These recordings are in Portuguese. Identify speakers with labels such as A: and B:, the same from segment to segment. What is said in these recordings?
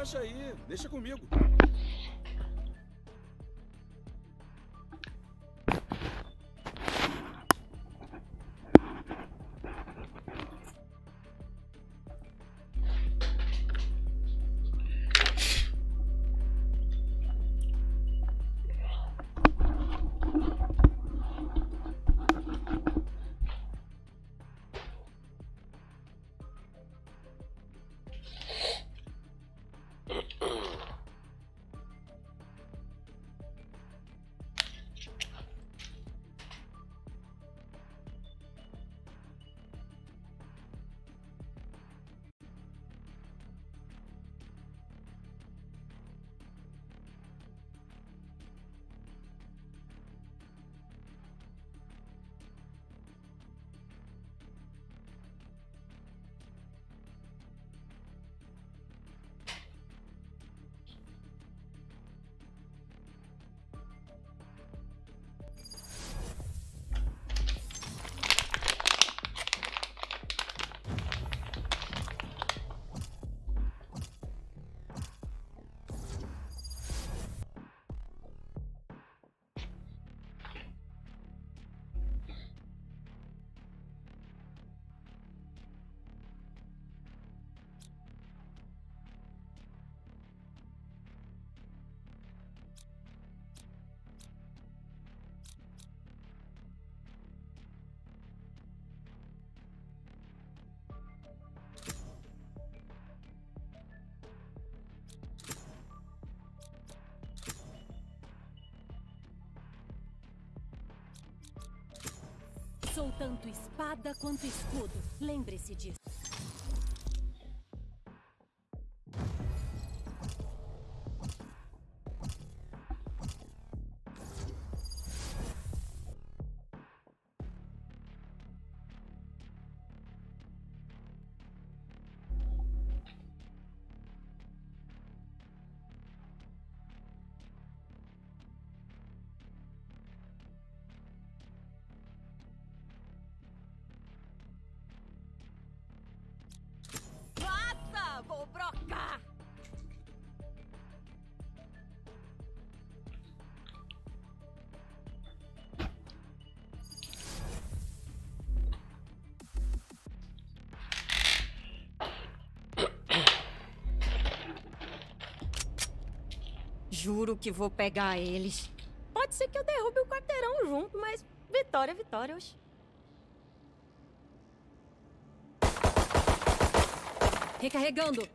A: Relaxa aí, deixa comigo.
B: Sou tanto espada quanto escudo. Lembre-se disso. Vou brocar! Juro que vou pegar eles. Pode ser que eu derrube o quarteirão junto, mas vitória é vitória, oxe. Recarregando.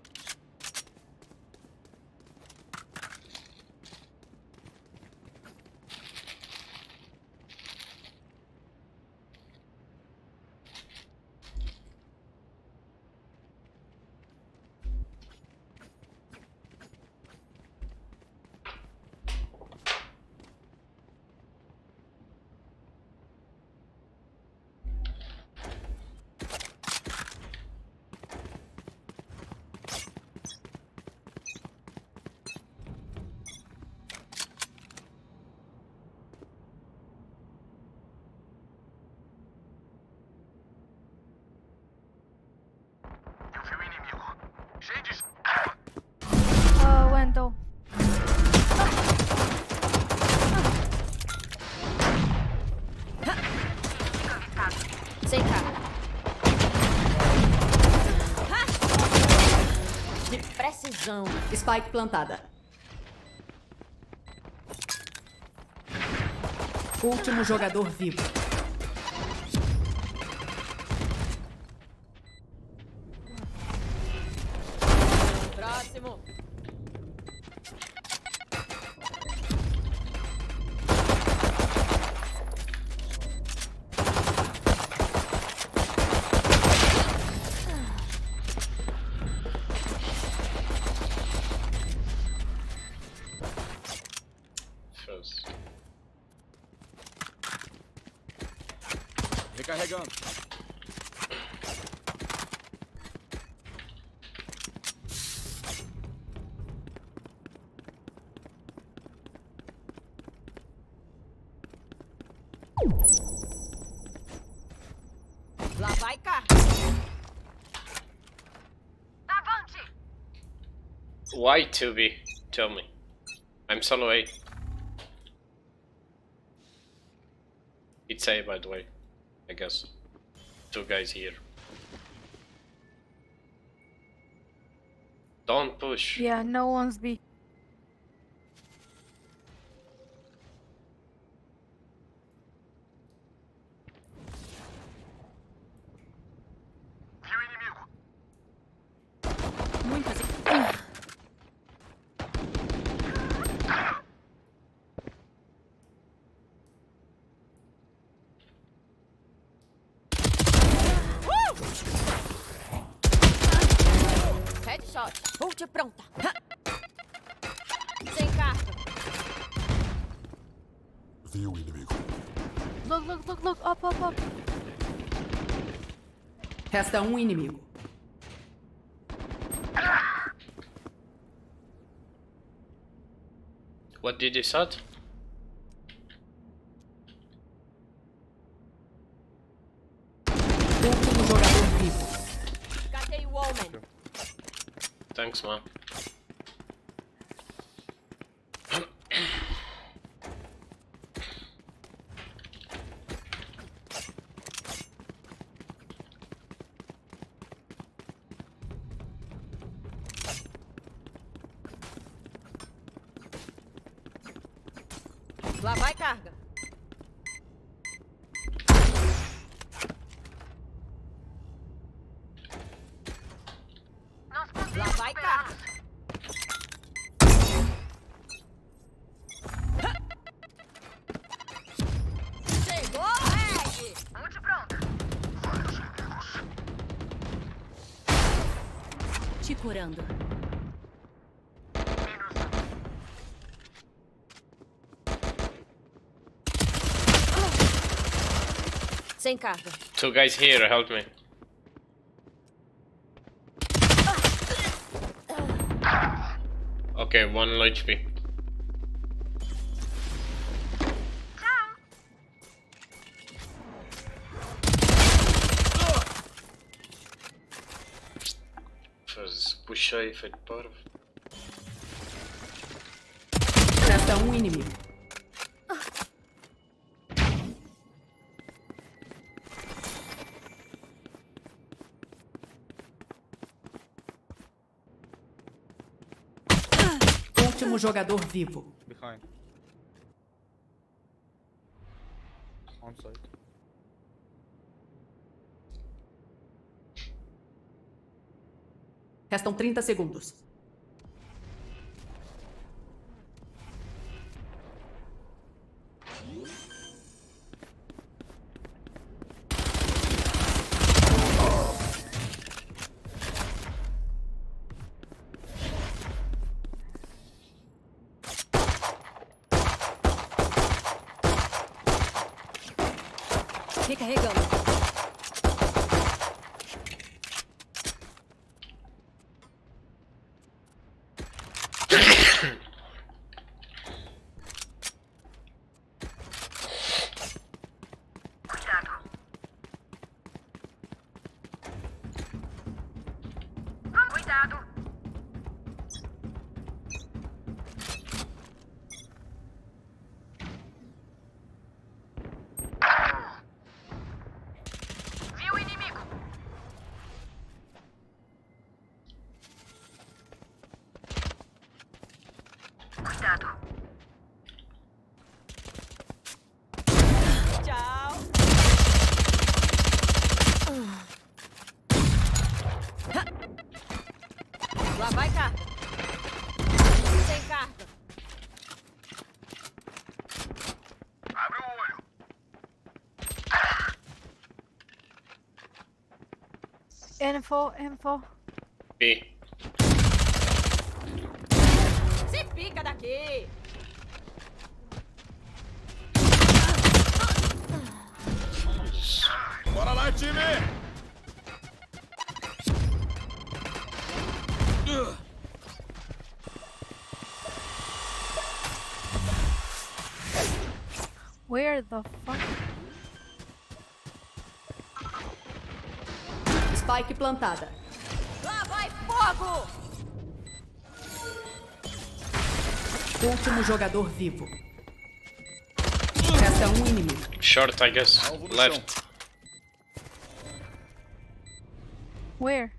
C: Wendell.
B: Sem cá. De precisão.
D: Spike plantada. Último jogador vivo.
B: Próximo.
A: Recarregando.
B: Lá vai cá.
C: Avante!
E: Why 2B? Tell me. I'm solo A. It's A, by the way. I guess. Two guys here. Don't push.
C: Yeah, no one's B.
B: Muitas. Headshot. Ult pronta. Sem carga.
F: Vi o inimigo.
C: Look, up.
D: Resta um inimigo.
E: What did you say?
D: Último jogador vivo.
B: Catei o homem.
E: Thanks, man.
B: Lá vai carga. Lá vai carga. Chegou, Red!
G: Onde pronta?
B: Te curando. Sem carga.
E: Two guys here, help me. Okay, 1 low HP. Puxei, feito parvo.
D: Resta um inimigo. Último jogador vivo.
H: Behind. On site.
D: Restam 30 segundos.
B: Recarregando.
G: Cuidado. Cuidado. Viu o inimigo? Cuidado.
B: Tchau. Lá vai carga. Sem carga.
G: Abre o olho.
C: Info.
E: B.
B: Se pica daqui.
A: Bora lá, time!
C: Where the fuck?
D: Spike plantada.
B: Lá vai fogo.
D: Último jogador vivo. Resta um inimigo.
E: Short, I guess.
A: Alvo no
E: Left.
C: Where?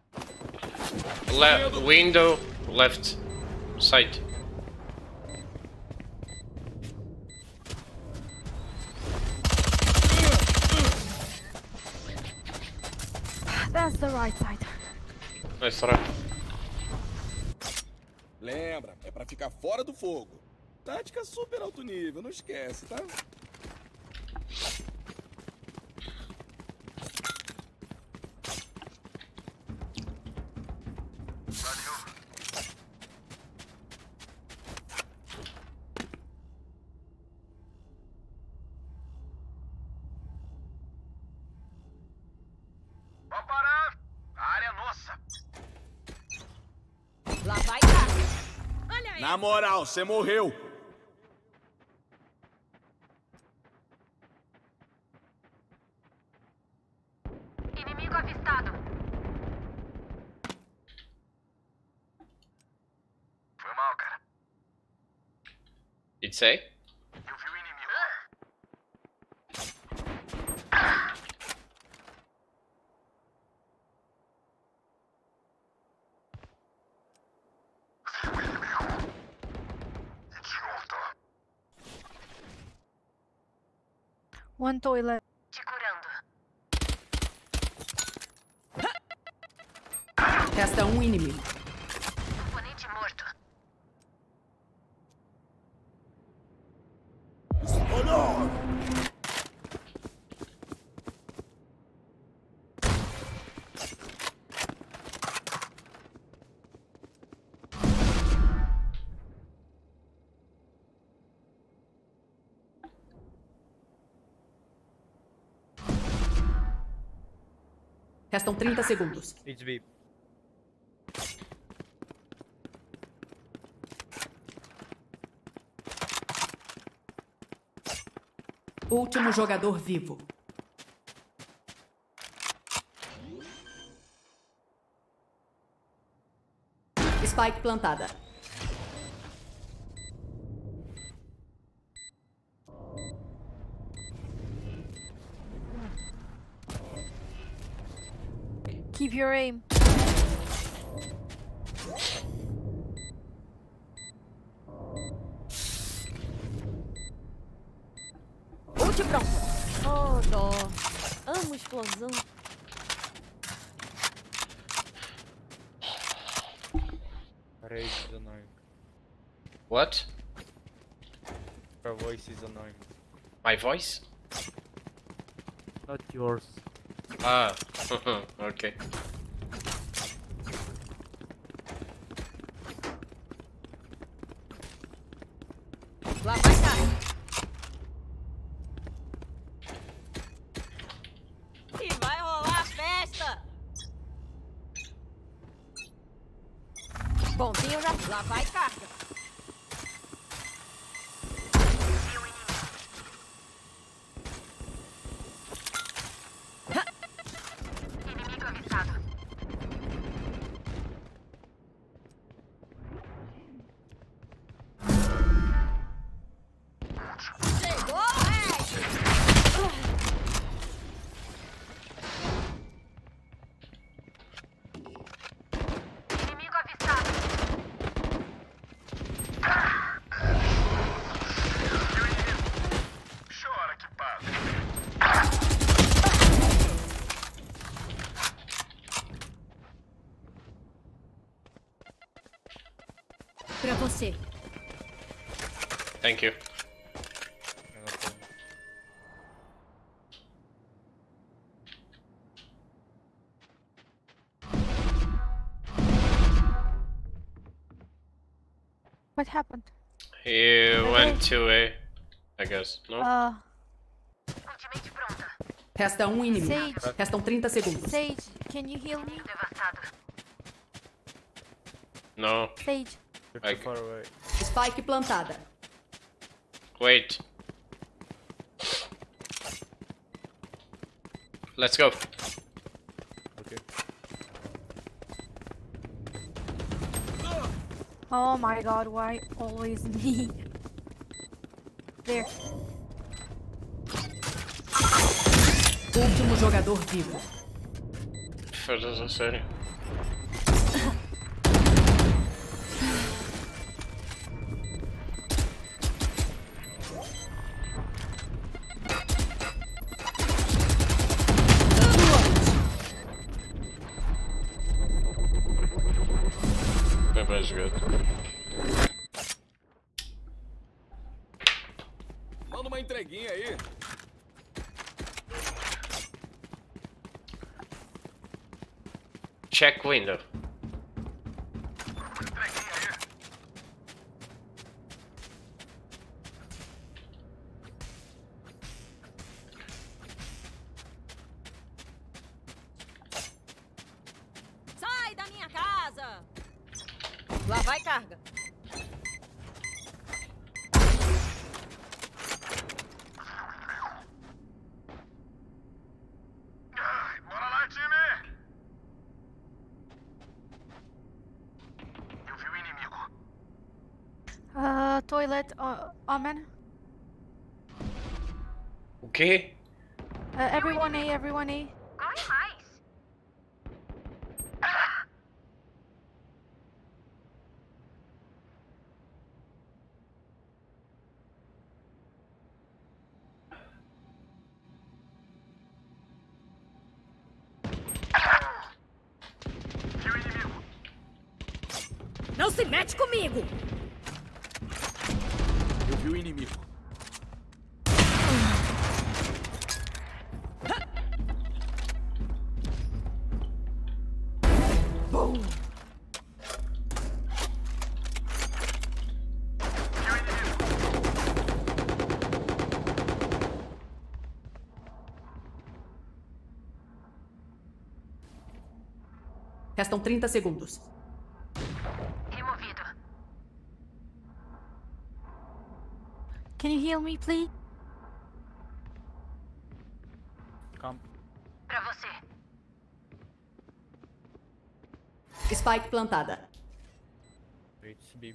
E: Window. Left. Side.
C: That's the right side.
E: Nice try.
A: Lembra, é pra ficar fora do fogo. Tática super alto nível, não esquece, tá?
G: Vamos parar. A área é nossa.
B: Lá vai cá. Olha aí.
A: Na moral, você morreu.
G: Inimigo avistado. Foi mal, cara.
E: It's A.
G: Eu vi o inimigo. Idiota.
C: One toilet.
G: Te curando.
D: Resta um inimigo.
G: Oponente morto.
A: Olha!
D: Restam 30 segundos.
H: It's B.
D: Último jogador vivo. Spike plantada.
C: Keep your aim.
B: Ult pronto. Oh, dó. Amo explosão.
H: Rage is annoying.
E: What?
H: Her voice is annoying.
E: My voice?
H: Not yours.
E: Ah. Okay.
B: Lá vai cá. E vai rolar a festa. Bonzinho já. Lá vai carga.
G: Inimigo avistado.
B: Chegou,
G: Inimigo avistado. Chora que passa.
B: Pra você.
E: Thank you.
H: Yeah, no problem.
C: What happened?
E: He went to A, I guess. No?
G: Ultimate pronta.
D: Resta um inimigo.
C: Sage.
D: Restam 30 segundos.
C: Sage, can you heal me?
G: Devastado.
E: No.
C: Sage.
H: You're
E: I-
H: too far away.
D: Spike plantada.
E: Wait. Let's go.
H: Okay.
C: Oh my god, why always me? There.
D: Último jogador vivo.
E: Foda-se, a sério. Bem bem jogado.
A: Manda uma entreguinha aí.
E: Check window.
B: Sai da minha casa! Lá vai carga.
G: Bora lá, time! Eu vi o inimigo.
C: Toilet, Omen.
E: O quê?
C: Everyone A, everyone A.
G: Corre mais. Vi o inimigo.
B: Não se mete comigo!
A: Eu vi o inimigo.
D: Restam 30 segundos.
G: Removido.
C: Can you heal me, please?
H: Come.
G: Pra você.
D: Spike plantada.
H: Wait, B.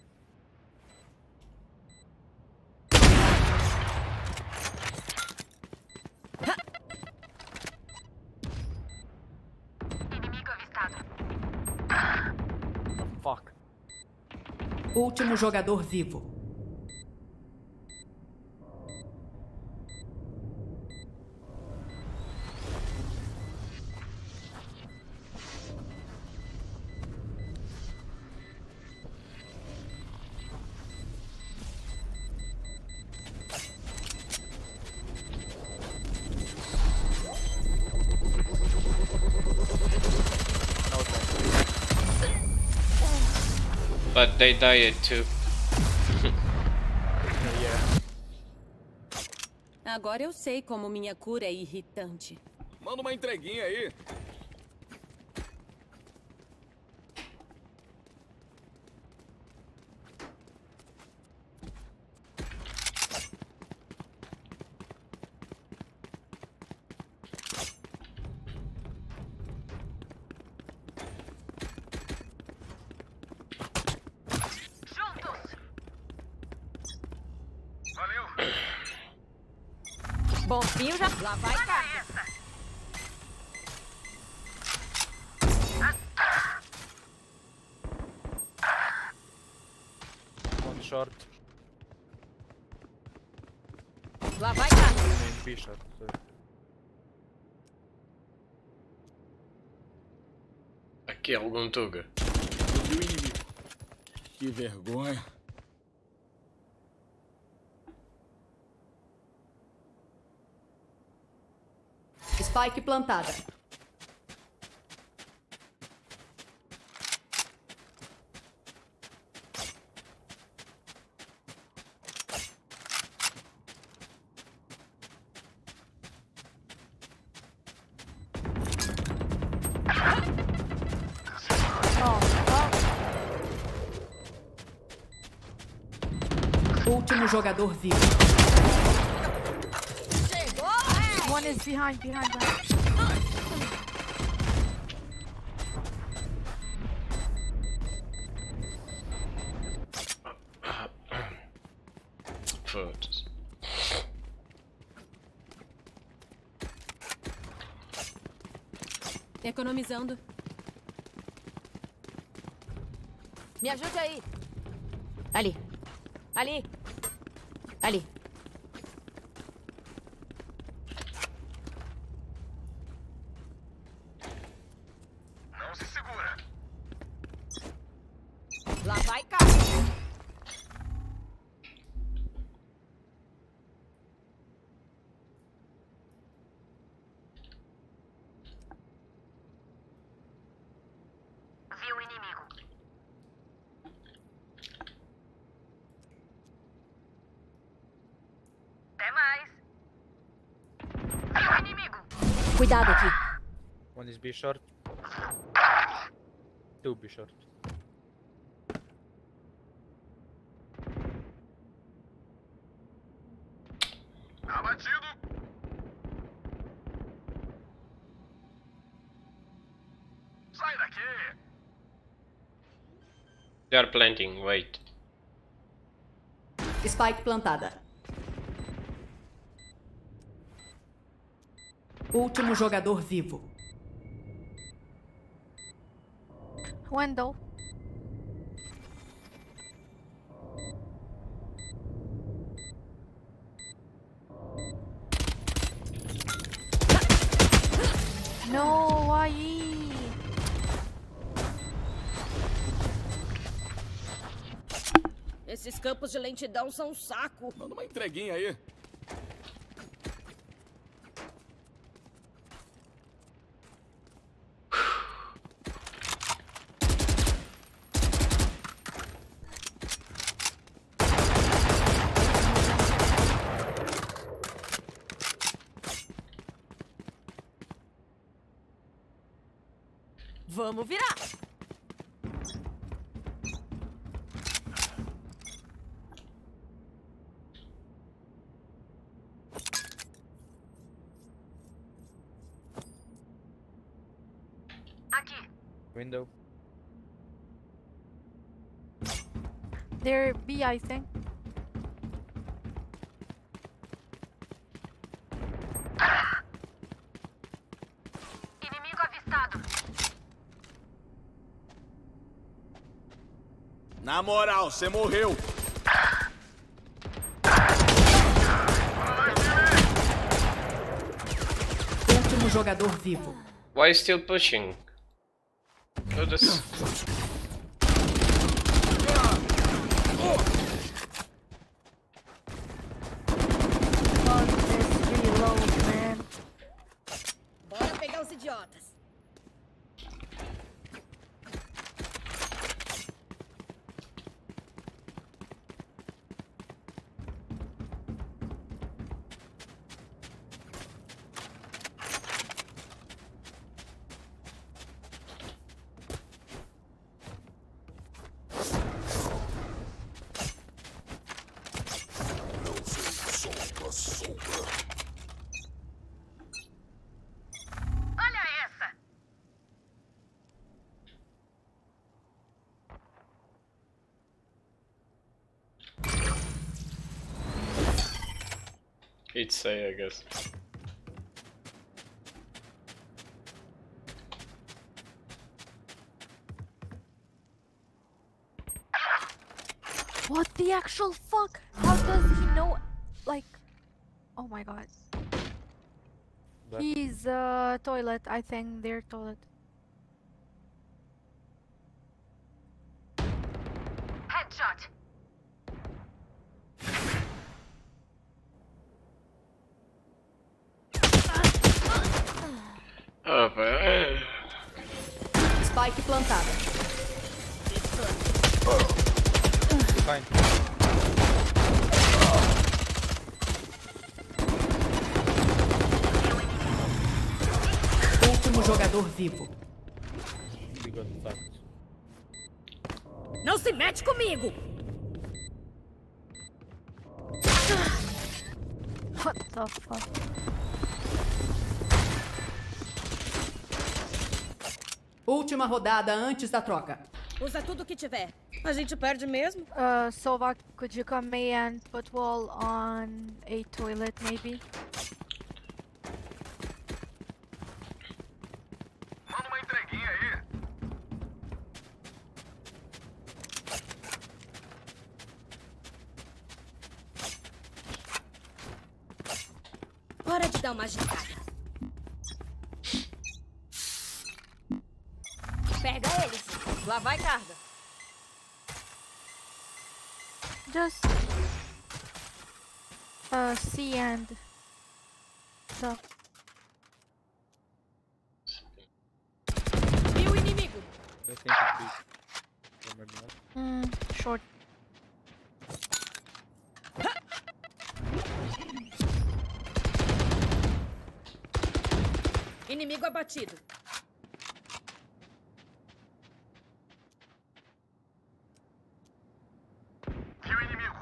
G: Inimigo avistado.
H: The fuck?
D: Último jogador vivo.
E: But they died too.
B: Agora eu sei como minha cura é irritante.
A: Manda uma entreguinha aí.
G: Juntos. Valeu.
B: Bonzinho já... Lá vai carga.
G: Essa.
H: One short.
B: Lá vai carga.
H: Main B short. Sorry.
E: Aqui algum Tuga.
A: Eu vi o inimigo. Que vergonha.
D: Spike plantada. Último jogador vivo.
C: One is behind.
E: foda-se.
B: Economizando. Me ajude aí. Ali. Ali. Ali.
G: Não se segura.
B: Lá vai, cara.
G: Vi o inimigo. Até mais. Vi o inimigo.
B: Cuidado aqui.
H: One is B short. Two B short.
G: Abatido. Sai daqui.
E: They are planting, wait.
D: Spike plantada. Último jogador vivo.
C: Window. No, aí.
B: Esses campos de lentidão são um saco.
A: Manda uma entreguinha aí.
B: Vamos virar.
G: Aqui.
H: Window.
C: They're B, I think.
G: Inimigo avistado.
A: Na moral, você morreu.
D: Último jogador vivo.
E: Why still pushing? Oh, this...
C: Fuck this reload, man.
B: Bora pegar os idiotas.
G: Olha essa.
E: It's A, I guess.
C: What the actual fuck? How does he know? Like, oh my god.
H: Back.
C: He's toilet. I think they're toilet.
G: Headshot.
E: Oh, but...
D: Spike plantada.
H: Fine.
D: Último jogador vivo.
H: We got fucked.
B: Não se mete comigo.
C: What the fuck?
D: Última rodada antes da troca.
B: Usa tudo que tiver. A gente perde mesmo?
C: Sova, could you come me and put wall on a toilet, maybe?
G: Manda uma entreguinha aí.
B: Hora de dar uma agitada. Pega eles. Lá vai carga.
C: Just C and stuff.
B: E o inimigo?
H: I think it's big. Or maybe not.
C: Short.
B: Inimigo abatido.
G: Vi o inimigo.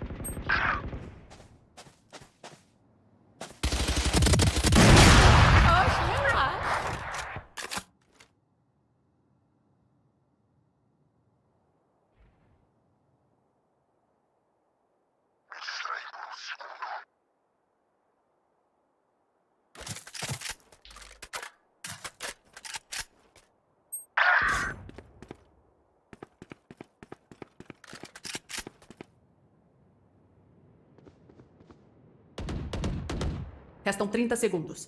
D: Restam 30 segundos.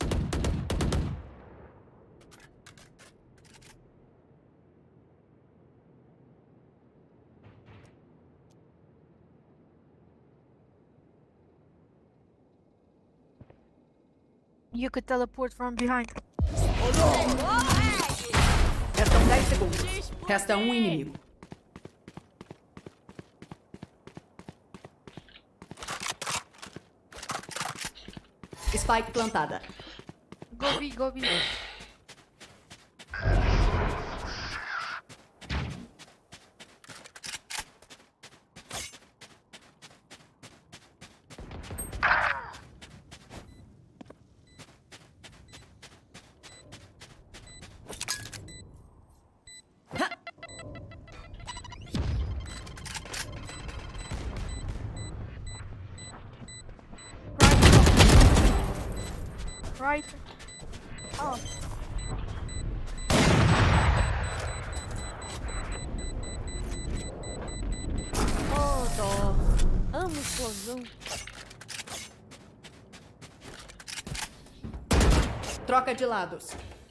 C: You could teleport from behind.
D: Restam 10 segundos. Resta um inimigo. Spike plantada.
C: Go B, go B. Right. Oh.
B: Oh, dó. Amo explosão.
D: Troca de lados.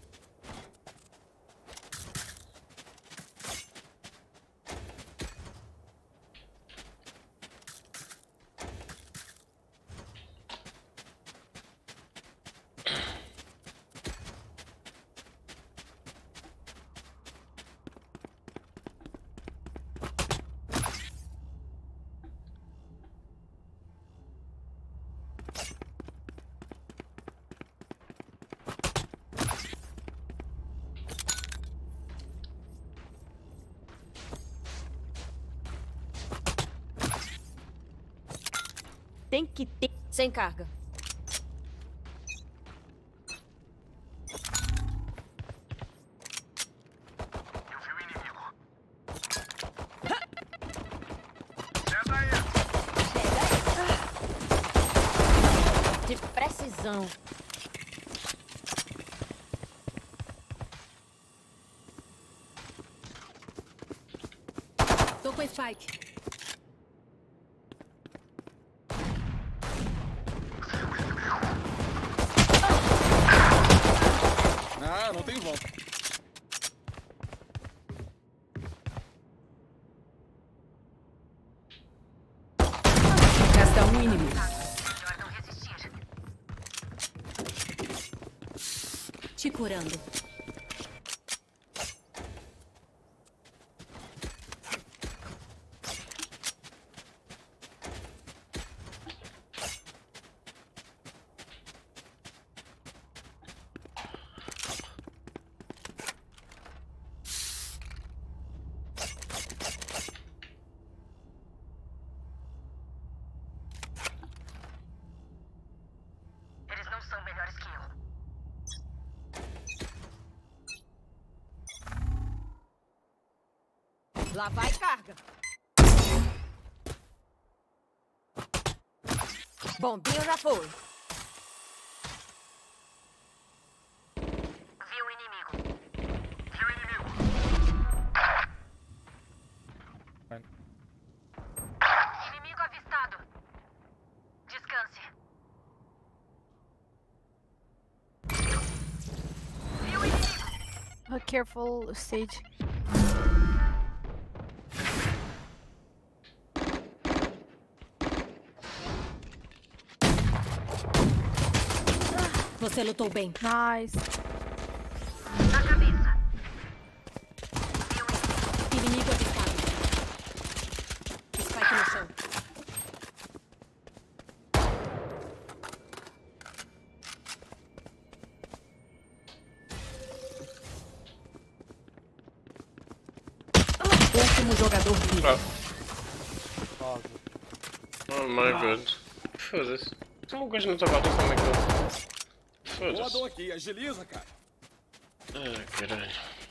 B: Tem que ter. Sem carga.
G: Eu vi o inimigo. Senta aí.
B: De precisão. Tô com Spike.
A: Ah, não tem volta.
D: Resta um inimigo.
G: Melhor não resistir.
B: Te curando.
G: Eles não são melhores que eu.
B: Lá vai carga. Bombinho já foi.
G: Vi o inimigo. Vi o inimigo.
H: Fine.
G: Inimigo avistado. Descanse. Vi o inimigo.
C: Careful, Sage.
B: Você lutou bem.
C: Nice.
G: Na cabeça.
B: Inimigo avistado. Spike no chão.
D: Último jogador vivo.
E: Oh my god. Foda-se. Só um gajo não estava a ver como é que eu... Foda-se.
A: Voador aqui, agiliza, cara.
E: Ah, caralho.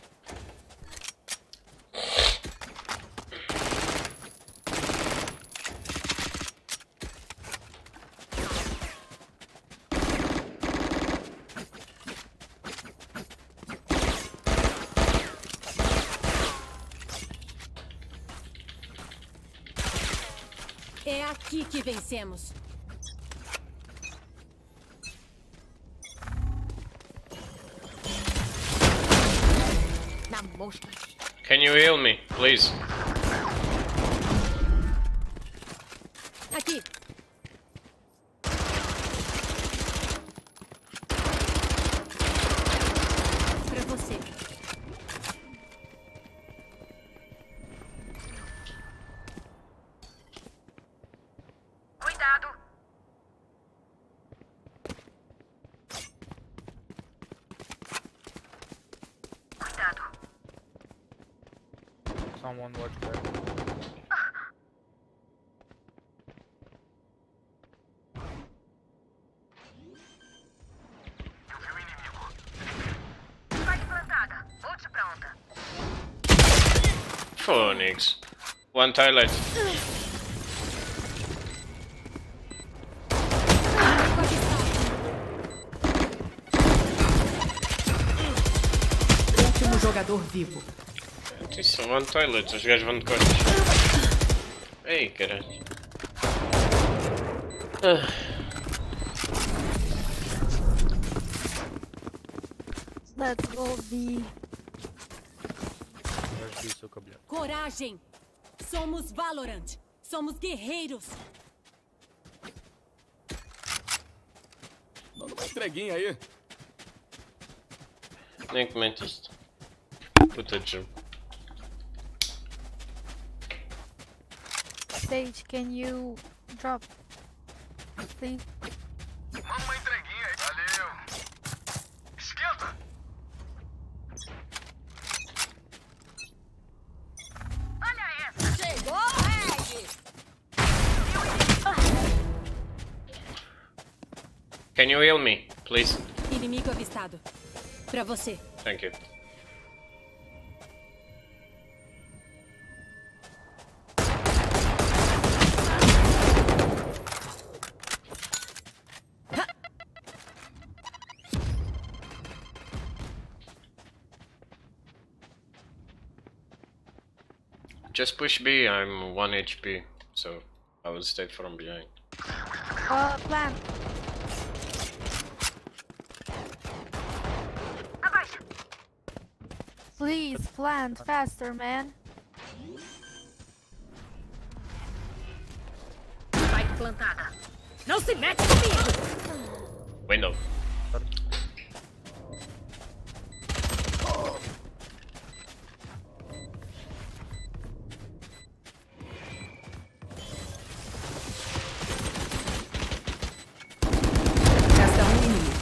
B: É aqui que vencemos. Na mosca.
E: Can you heal me, please?
B: Aqui. Pra você.
G: Cuidado. Cuidado.
H: Someone watch that.
G: Eu vi o inimigo. Spike plantada. Ult pronta.
E: Phoenix. One toilet.
D: Último jogador vivo.
E: Isso, one toilet. Os gajos vão de costas. Ei, caralho.
C: Let's go B.
H: Let's be so cabelo.
B: Coragem. Somos Valorant. Somos guerreiros.
A: Dando uma entreguinha aí.
E: Nem comenta isto. Puta de jogo.
C: Sage, can you drop? Please.
G: Manda uma entreguinha aí. Valeu. Esquenta. Olha essa.
B: Chegou, Reg.
E: Can you heal me, please?
B: Inimigo avistado. Pra você.
E: Thank you. Just push B, I'm 1 HP, so I will stay from behind.
C: Plan.
G: Abaixa.
C: Please, plant faster, man.
B: Spike plantada. Não se mete comigo.
E: Window.
D: Resta um inimigo.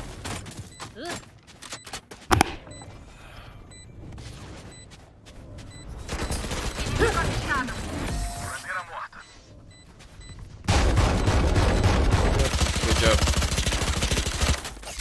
G: Inimigo avistado. Bandeira morta.
E: Good job.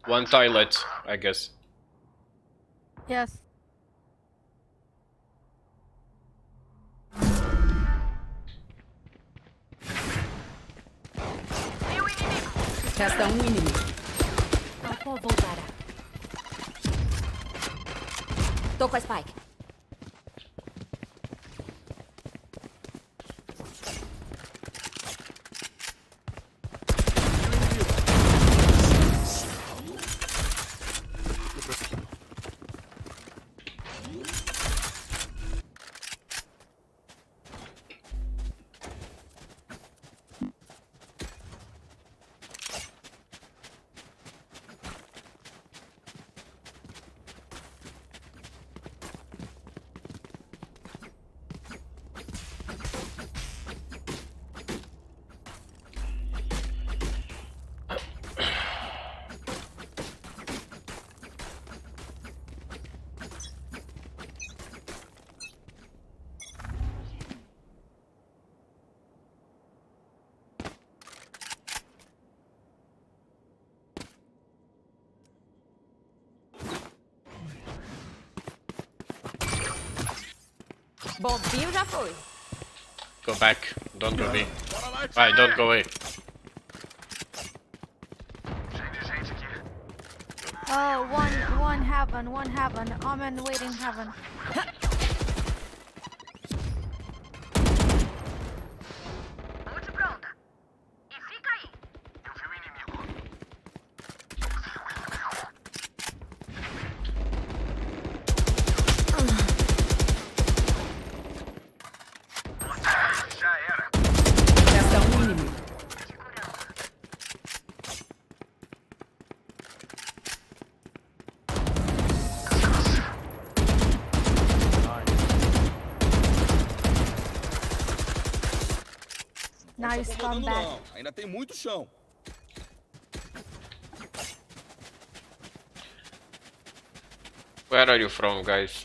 E: One toilet, I guess.
C: Yes.
D: Resta um inimigo.
B: Vou voltar. Tô com a Spike. Bombinho já foi.
E: Go back. Don't go B. Right, don't go A.
C: One heaven, one heaven. Omen waiting heaven.
G: Ult pronta. E fica aí. Eu vi o inimigo. Já era.
D: Resta um inimigo.
C: Nice comeback.
A: Não. Ainda tem muito chão.
E: Where are you from, guys?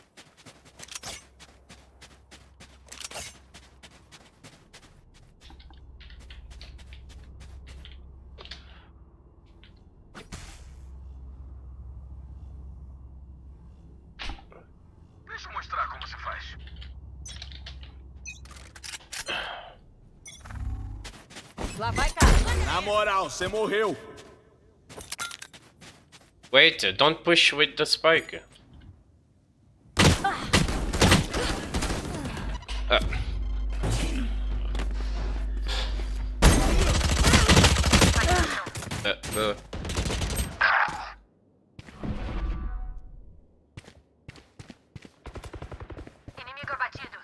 G: Deixa eu mostrar como se faz.
B: Lá vai, cara.
A: Na moral, você morreu.
E: Wait, don't push with the spike. The
G: Inimigo abatido.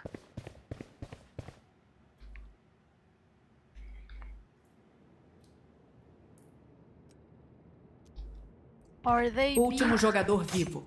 C: Are they
D: Último jogador vivo.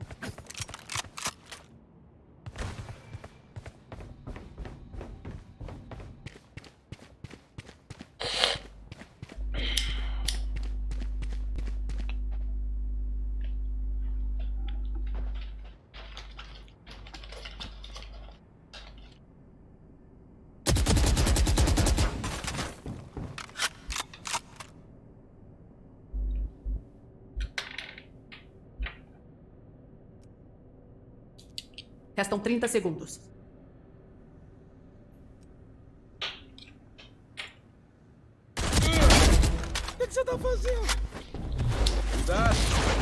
D: Restam 30 segundos.
A: O que você tá fazendo? Cuidado.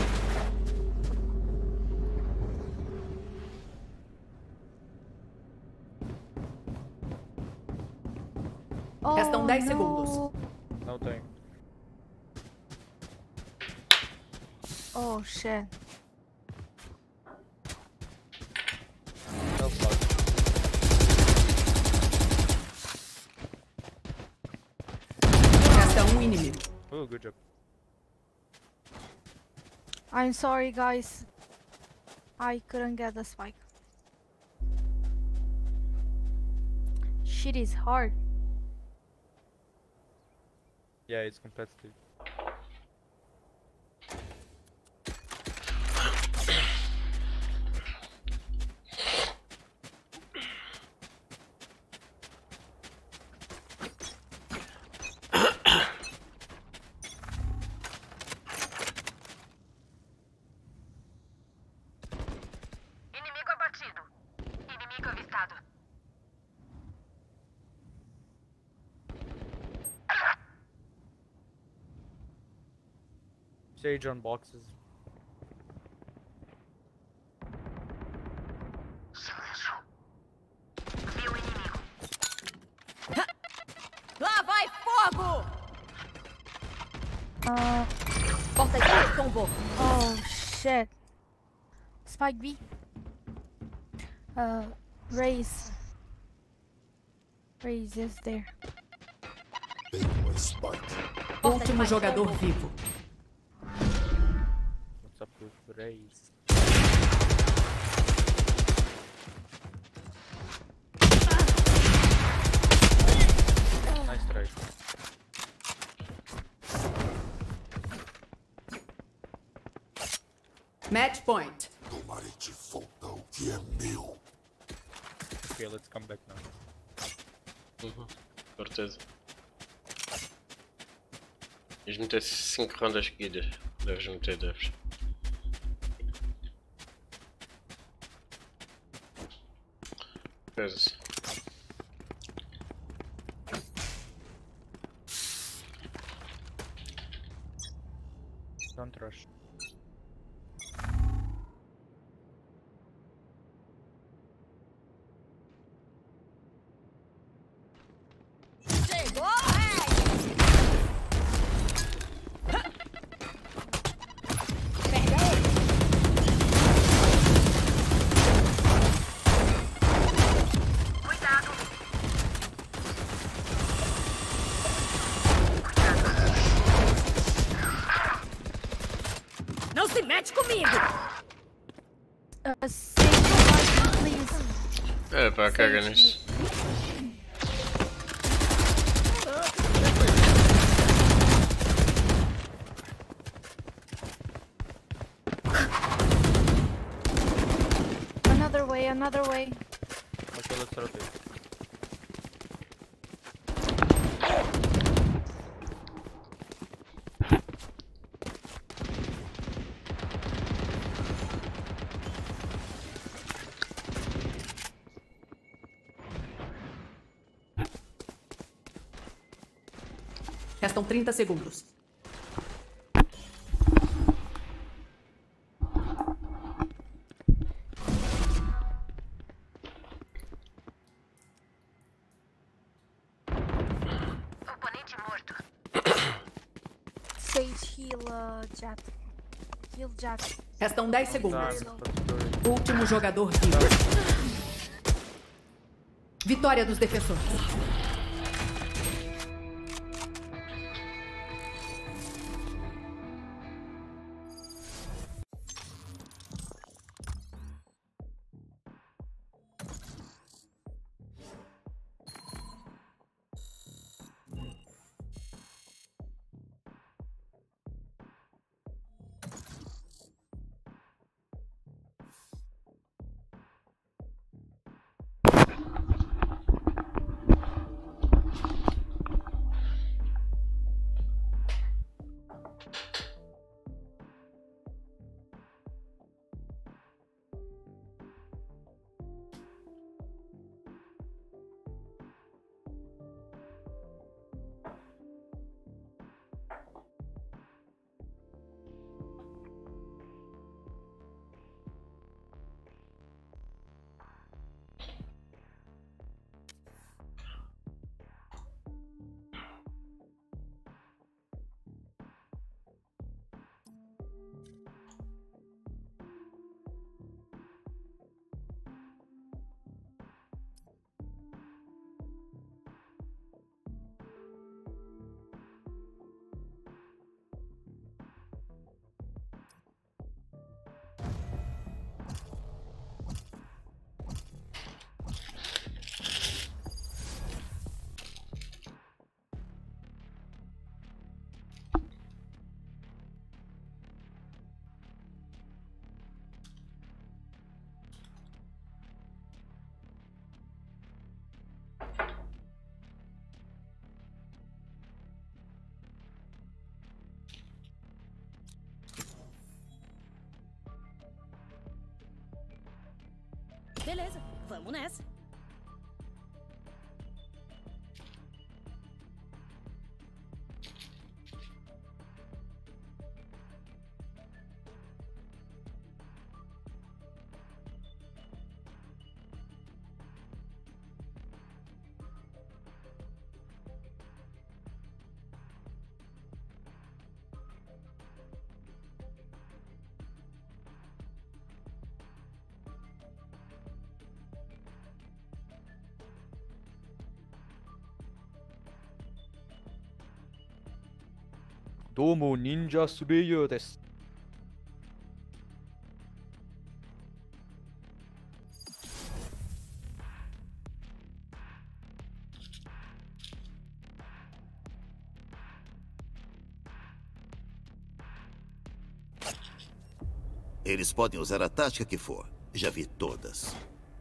C: Oh,
D: Restam 10
C: no.
D: segundos.
H: Não tem.
C: Oh shit.
H: Não pode.
D: Resta um inimigo.
H: Oh, good job.
C: I'm sorry, guys. I couldn't get the spike. Shit is hard.
H: Yeah, it's competitive. Sage on boxes.
G: Silêncio. Vi o inimigo.
B: Lá vai fogo!
C: Uh,
B: Porta aqui, tombou.
C: oh shit. Spike B. Raise. Raise is there.
D: Último jogador vivo.
H: What's up with Raze? Nice try.
D: Match point.
F: Tomarei de volta o que é meu.
H: Okay, let's come back now.
E: Certeza. Deves meter 5 rondas seguidas. Deves meter, deves. Coisas.
H: Don't rush.
B: Chegou, pega ele.
G: Cuidado.
B: Não se mete comigo!
C: Sage on please.
E: É pá, caga nisso.
C: Another way, another way.
H: Okay, let's rotate.
D: Restam 30 segundos.
G: Oponente morto.
C: Sage heal Jet. Heal Jet.
D: Restam 10 segundos.
H: Time, let's do it.
D: Último jogador vivo. Vitória dos defensores.
B: Beleza, vamos nessa.
H: 도모 닌자 스레이어 데스.
I: Eles podem usar a tática que for. Já vi todas.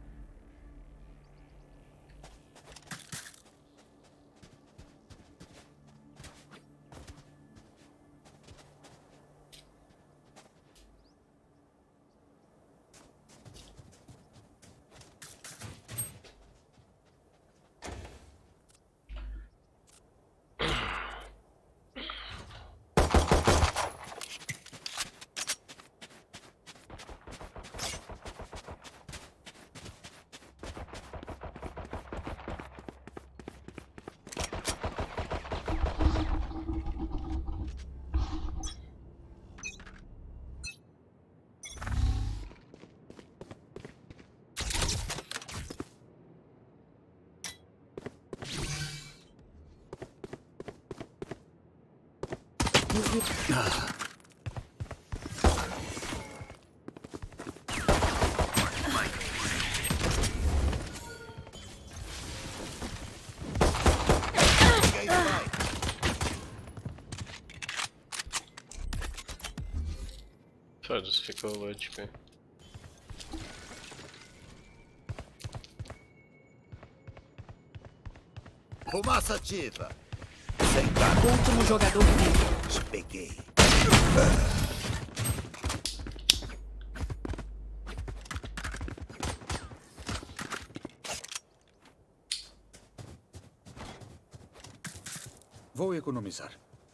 E: Foda-se, ficou lógico.
I: Fumaça ativa. Sem carga.
D: Último jogador vivo.
I: Te peguei.
J: Vou economizar.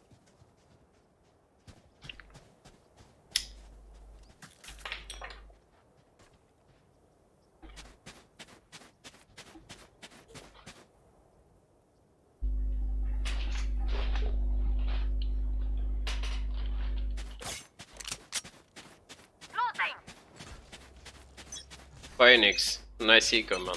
E: Phoenix, nice eco, man.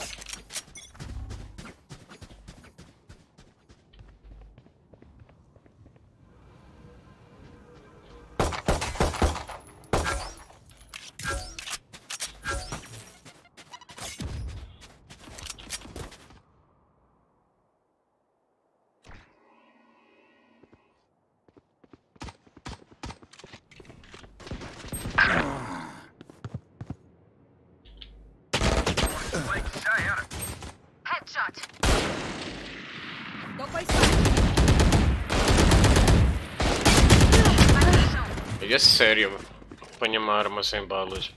G: Headshot.
B: Tô com a espada.
E: É sério, ponha uma arma sem balas.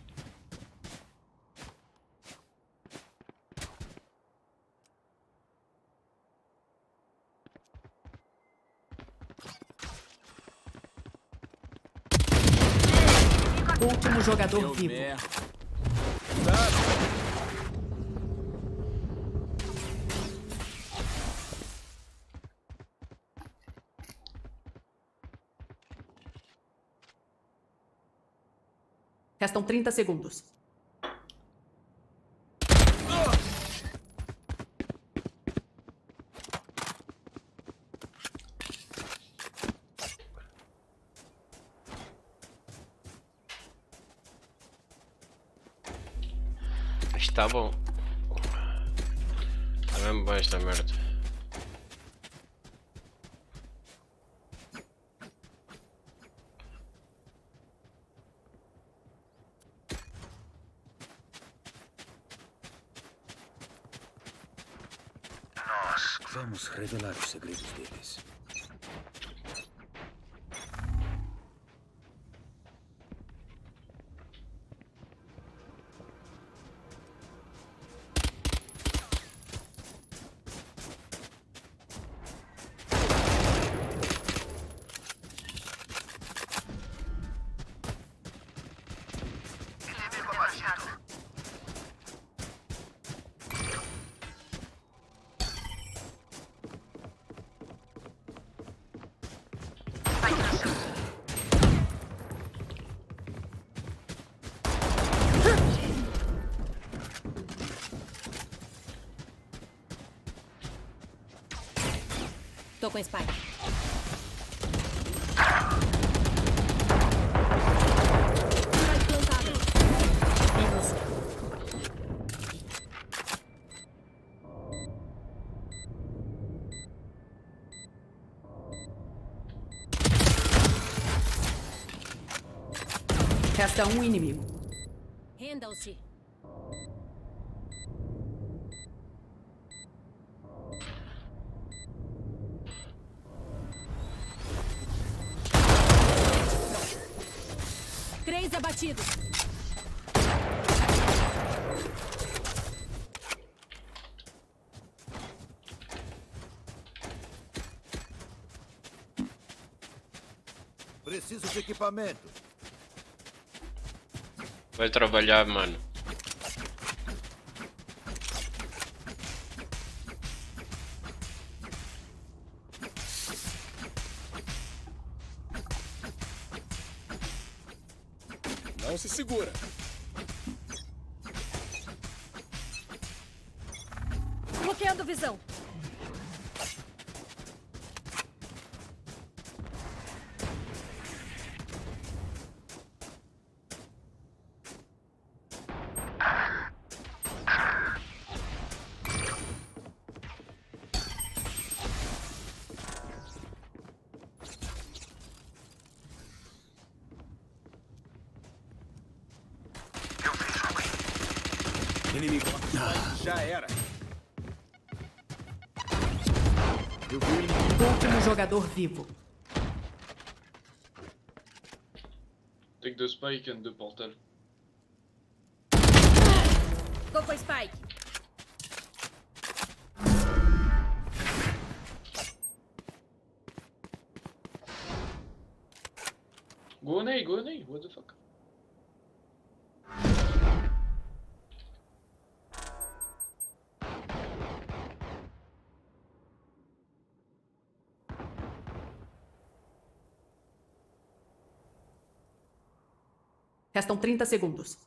D: Último jogador vivo. Restam 30 segundos.
E: Está bom. Está mesmo bom esta merda.
J: Nós vamos revelar os segredos deles.
B: Tô com a espada.
D: Resta um inimigo.
B: Rendam-se. Três abatidos.
I: Preciso de equipamento.
E: Vai trabalhar, mano.
A: Não se segura.
B: Bloqueando visão.
A: Inimigo. Já era. Eu vi o inimigo.
D: Último jogador vivo.
H: Take the spike and the portal.
B: Go com Spike.
H: Go on A, what the fuck?
D: Restam 30 segundos.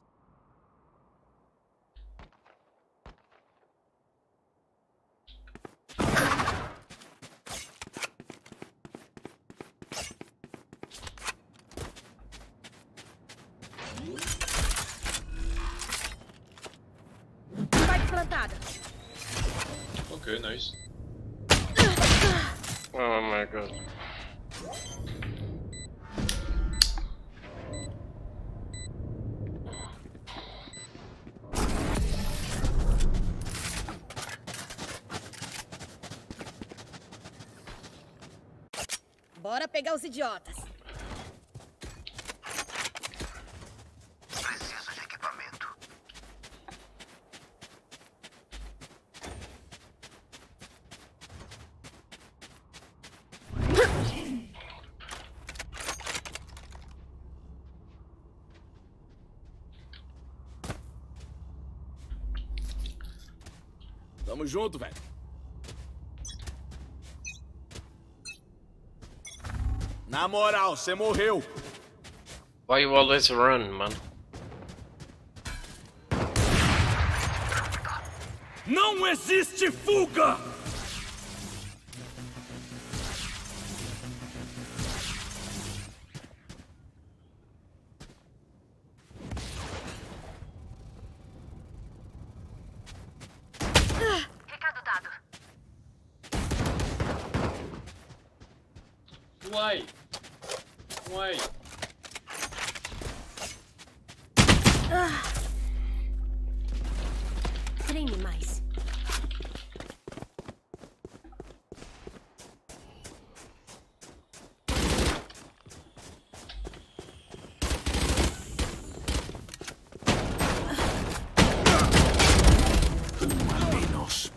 B: Spike plantada.
H: Okay, nice.
E: Oh my god.
B: Bora pegar os idiotas.
G: Preciso de equipamento.
A: Tamo junto, velho. Na moral, você morreu.
E: Why you always run, man?
A: Não existe fuga!
G: Recado dado.
H: Why? Why?
B: Treine mais.
F: Menos.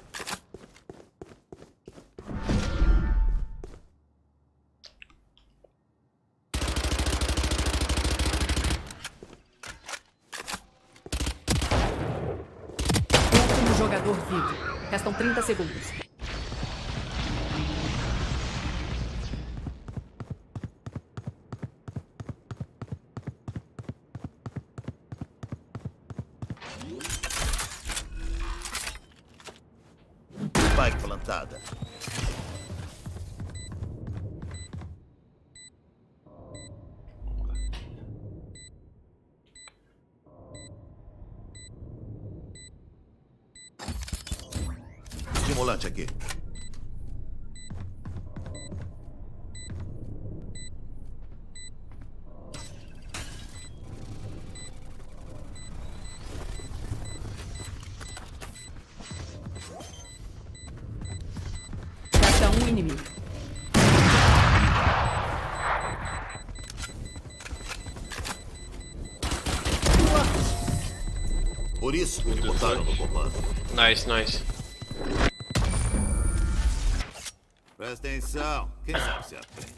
D: Último jogador vivo. Restam 30 segundos.
I: Spike plantada. Estimulante aqui.
D: inimigo.
I: Por isso, me botaram no comando.
E: Nice, nice.
I: Presta atenção. Quem sabe se aprende.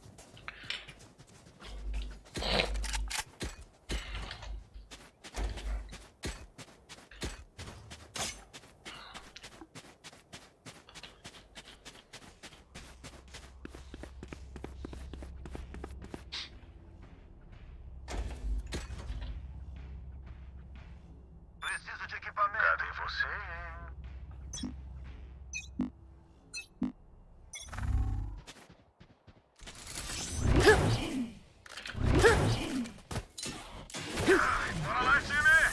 G: Preciso de equipamento. Cadê você, hein? Bora lá, time!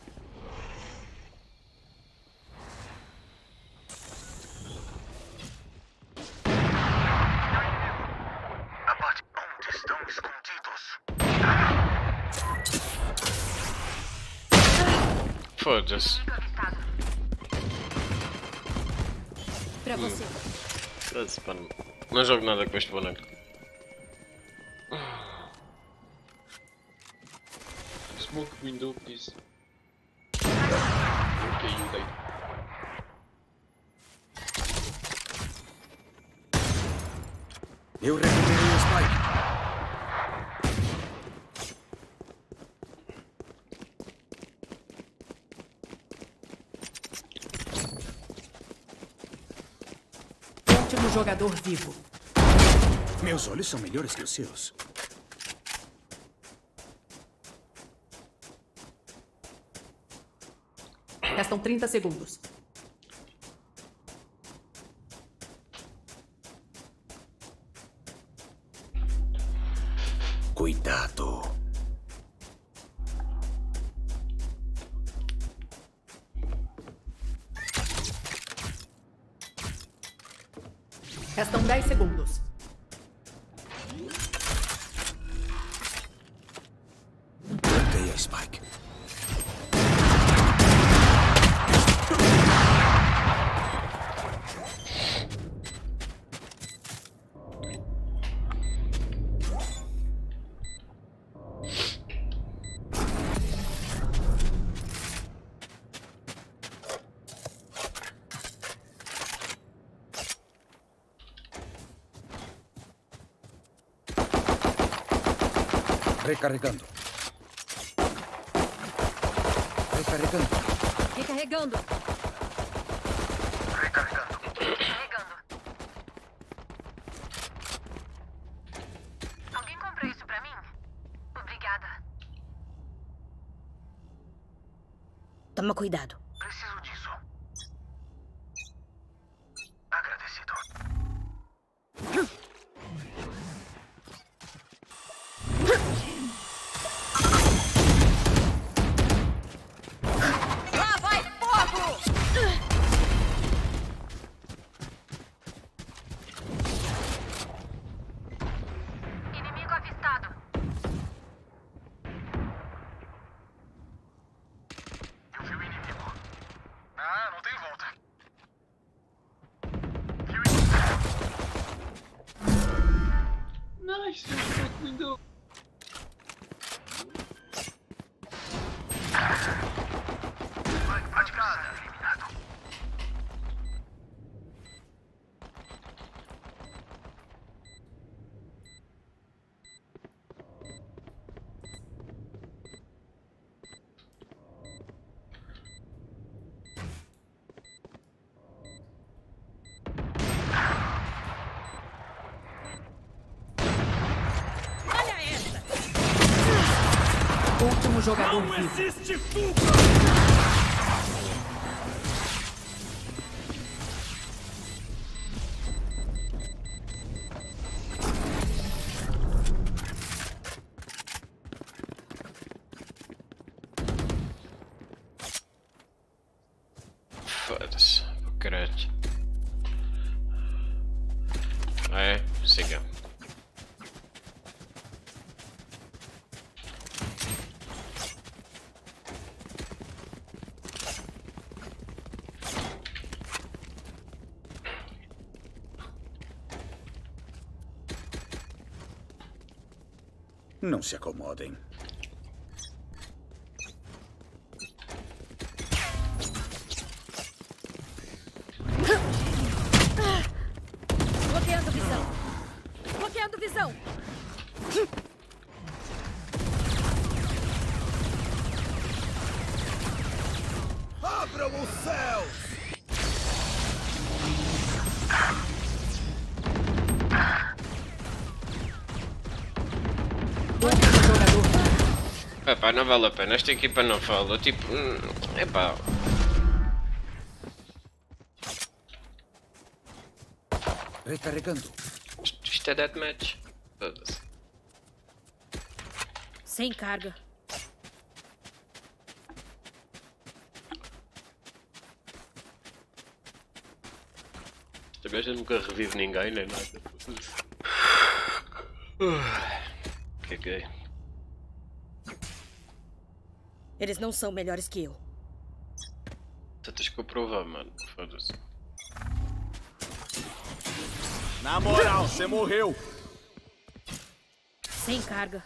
G: Abate. Onde estão escondidos?
E: Foda-se.
B: Pra você.
E: Foda-se, mano. Não jogo nada com este boneco.
H: Smoke window, please. Okay, you died.
J: Eu recuperei o Spike.
D: Último jogador vivo.
J: Meus olhos são melhores que os seus.
D: Restam 30 segundos.
J: Cuidado.
D: Restam 10 segundos.
J: Plantei a Spike. Recarregando. Recarregando.
B: Recarregando.
G: Recarregando. Recarregando. Alguém comprou isso pra mim? Obrigada.
B: Toma cuidado.
G: Preciso disso. Agradecido.
B: Lá vai fogo!
G: Inimigo avistado. Eu vi o inimigo. Ah, não tem volta. Vi o inimigo.
H: Nice, smoke window.
G: Ativado. Eliminado.
B: Olha essa!
D: Último jogador vivo.
E: Foda-se. Caralho. É, siga.
J: Não se acomodem.
B: Bloqueando visão. Bloqueando visão.
I: Abram os céus!
E: Epá, não vale a pena, esta equipa não fala, tipo, epá.
J: Recarregando.
E: Isto é deathmatch. Foda-se.
B: Sem carga.
E: Esta gaja nunca revive ninguém, nem nada. Caguei.
B: Eles não são melhores que eu.
E: Tu tens que comprovar, mano. Foda-se.
A: Na moral, você morreu.
B: Sem carga.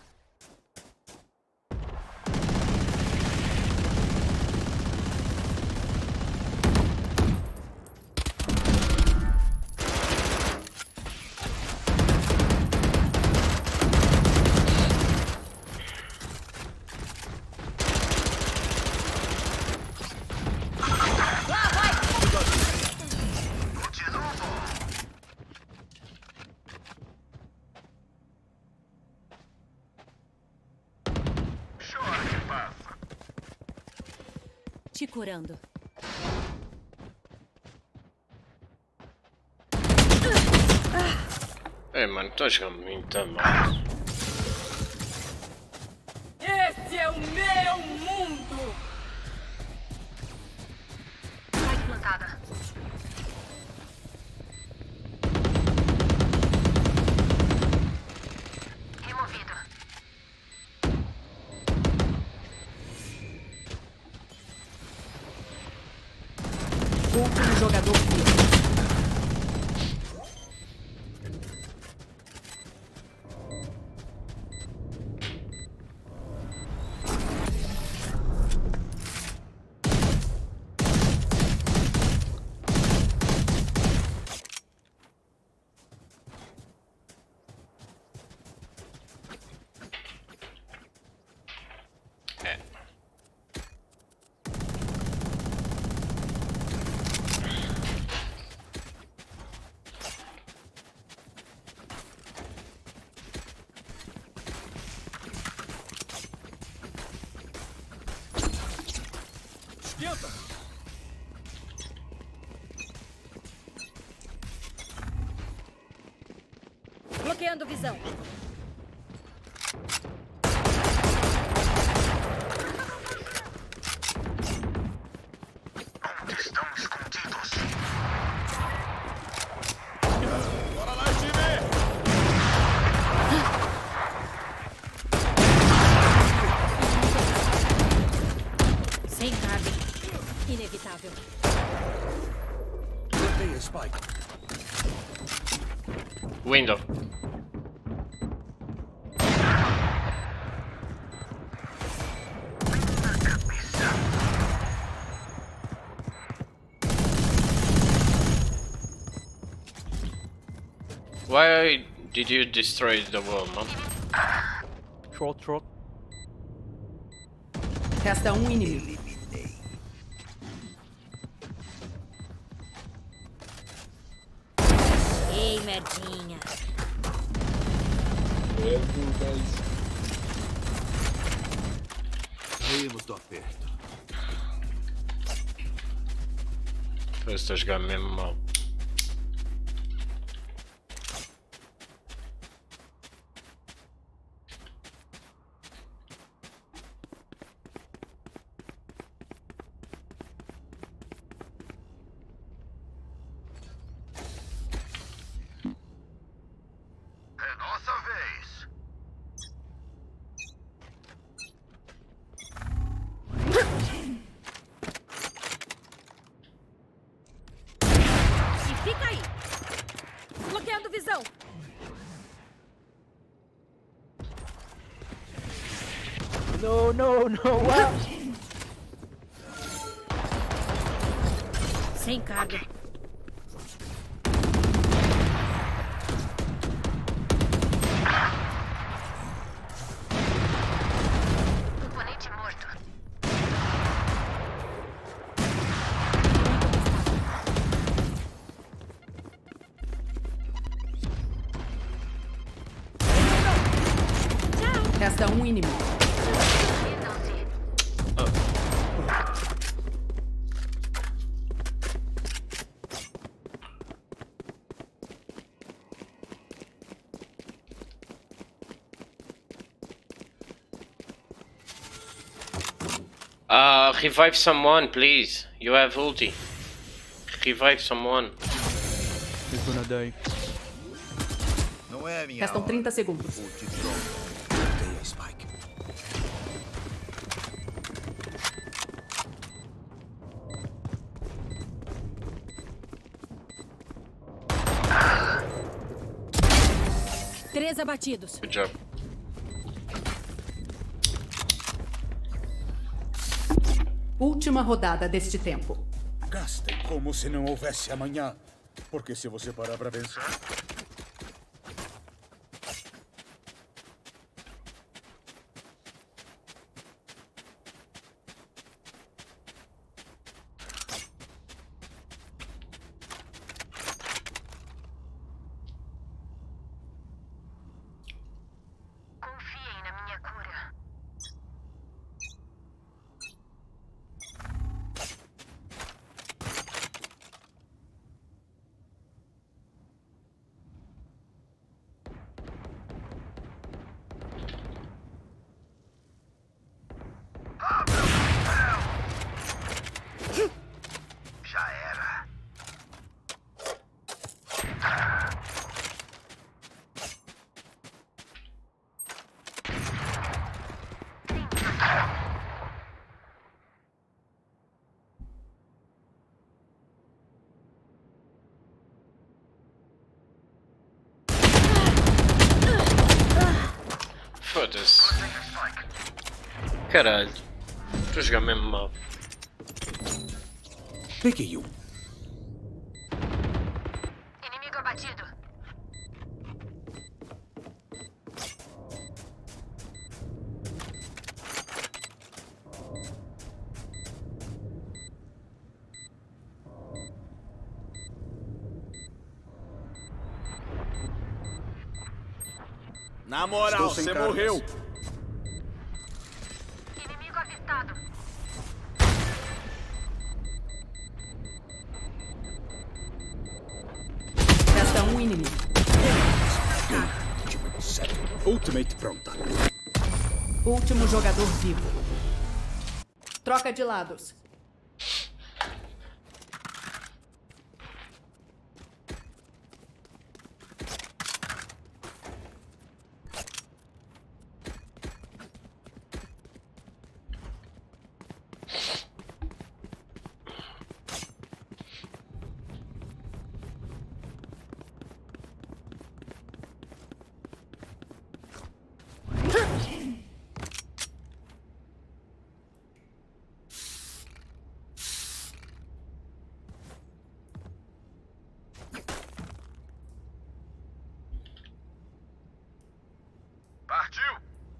B: Te curando.
E: Ei, mano, tu a jogar muito mal.
B: Esse é o meu mundo!
G: Spike plantada. Removido.
D: Último jogador vivo.
A: Esquenta.
B: Bloqueando visão.
G: Onde estão escondidos?
A: Bora lá, time.
B: Sem carga. Inevitável.
J: Bloqueia Spike.
E: Window. Why did you destroy the wall, man?
H: Short.
D: Resta um inimigo.
B: Ei, merdinha.
I: Saímos do aperto.
E: Parece que estou a jogar mesmo mal.
G: É nossa vez.
B: E fica aí. Bloqueando visão.
H: No, no, no, what?
B: Sem carga.
G: Componente morto.
D: Resta um inimigo.
E: Revive someone, please. You have ulti. Revive someone.
H: He's gonna die.
I: Não é minha
D: Restam
I: hora.
D: 30 segundos.
I: Ult pronto. Botei a Spike.
B: Três abatidos.
E: Good job.
D: Última rodada deste tempo.
J: Gastem como se não houvesse amanhã. Porque se você parar pra pensar...
G: Confiem na minha cura. Já era.
E: Foda-se. Caralho. Estou a jogar mesmo mal.
J: Peguei um.
G: Inimigo abatido.
A: Na moral,
J: Estou sem
A: você
J: cargas.
A: morreu.
G: Inimigo avistado.
D: Resta um inimigo.
J: Ultimate pronta.
D: Último jogador vivo. Troca de lados.
G: Partiu!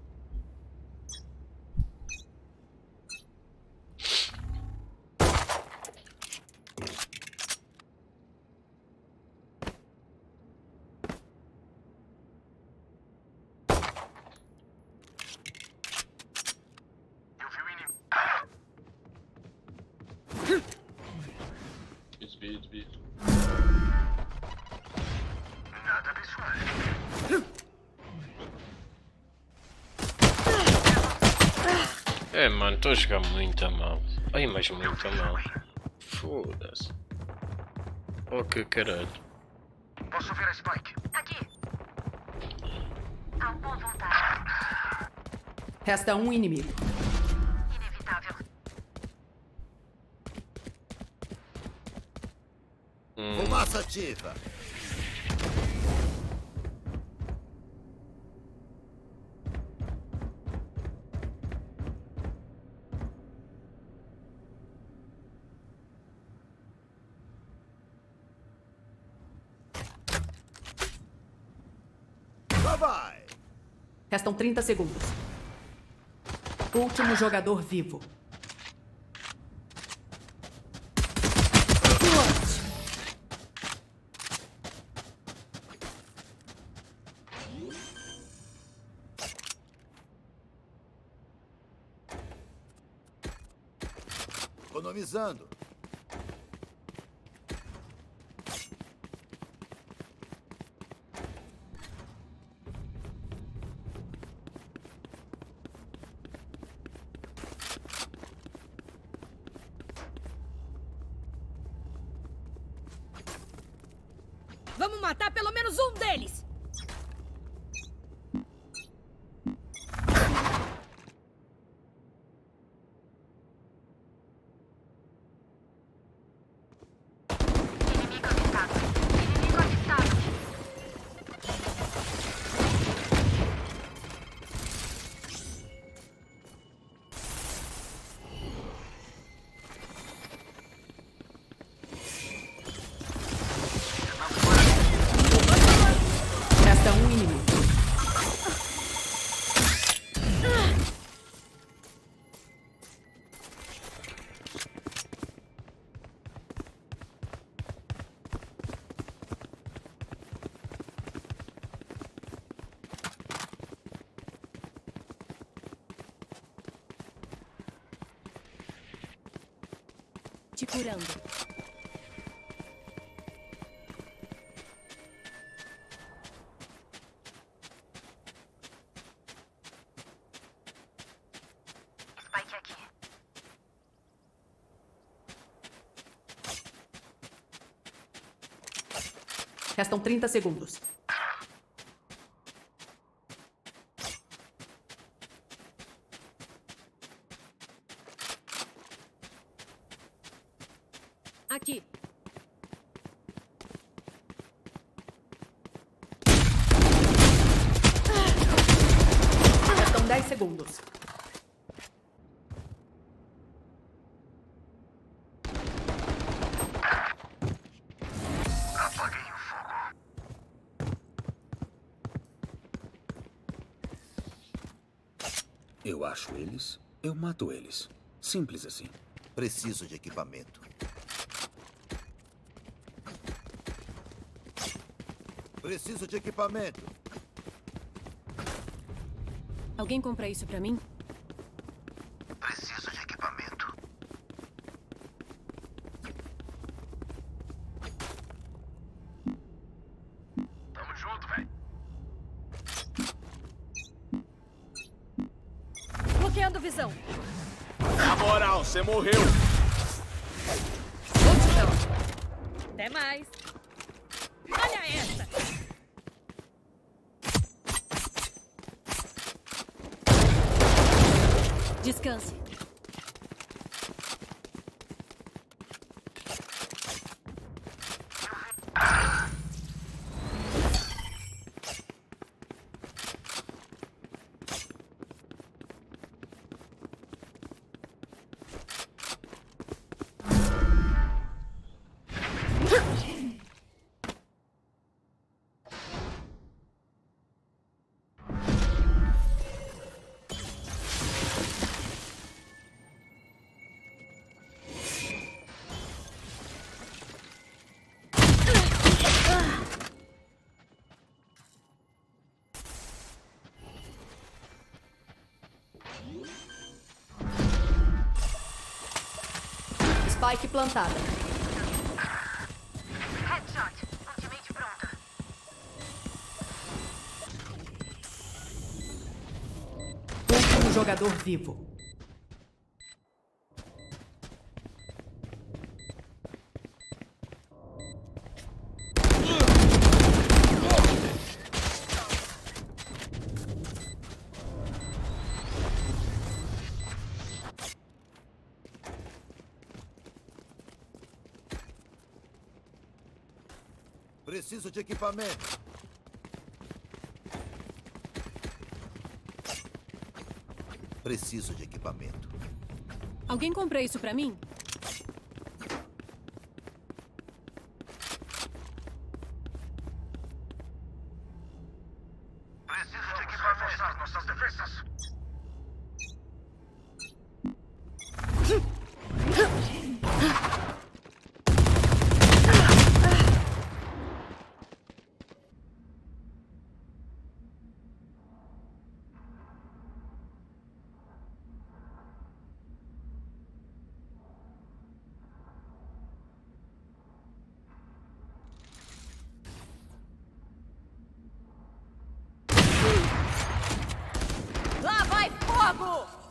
G: Eu vi o inimigo.
E: It's B, it's B.
G: Nada pessoal.
E: É, mano, estou a jogar muito mal. Ai, mas muito mal. Foda-se. Oh, que caralho.
G: Posso ver a Spike? Aqui. Há um bom vontade.
D: Resta um inimigo.
G: Inevitável.
I: Fumaça ativa. Lá vai!
D: Restam 30 segundos. Último jogador vivo.
I: Economizando.
B: Vamos matar pelo menos um deles!
G: Inimigo avistado. Inimigo avistado.
D: Resta um inimigo.
B: Te curando.
G: Spike aqui.
D: Restam 30 segundos.
B: Aqui.
D: Restam 10 segundos.
J: Eu acho eles, eu mato eles. Simples assim.
I: Preciso de equipamento. Preciso de equipamento.
B: Alguém compra isso pra mim?
I: Preciso de equipamento.
F: Tamo junto, velho.
B: Bloqueando visão.
A: Na moral, você morreu.
B: Multidão. Até mais. Olha essa. Descanse.
D: Spike plantada.
G: Headshot. Ultimate pronta.
D: Último jogador vivo.
I: Preciso de equipamento. Preciso de equipamento.
B: Alguém compra isso pra mim? fogo!